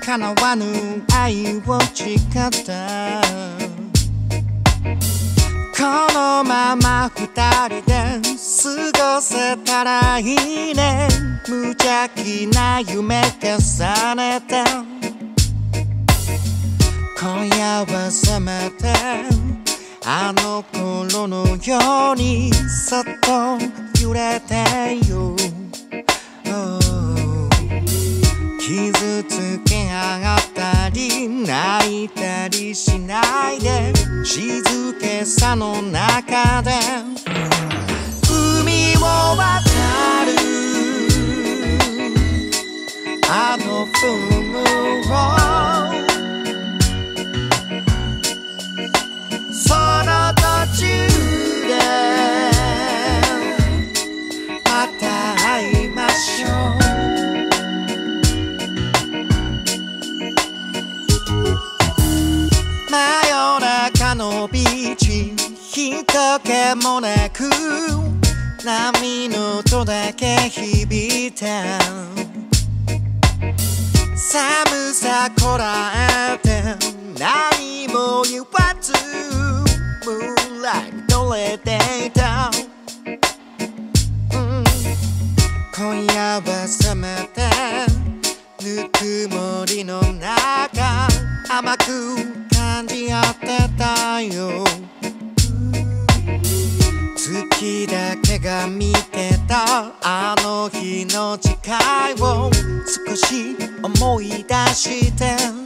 叶わぬ愛を誓ったこのまま二人で過ごせたらいいね無邪気な夢重ねて今夜はせめてあの頃のようにそっと揺れてよ、傷つけ合ったり泣いたりしないで静けさの中で海を渡るあの船をその途中でまた会いましょう真夜中のビーチ人気もなく波の音だけ響いた寒さこらえて何も言わずMoonlight 撮れていた、今夜はせめてぬくもりの中甘く感じ合ってたよ月だけが見てたあの日の誓いを少し思い出して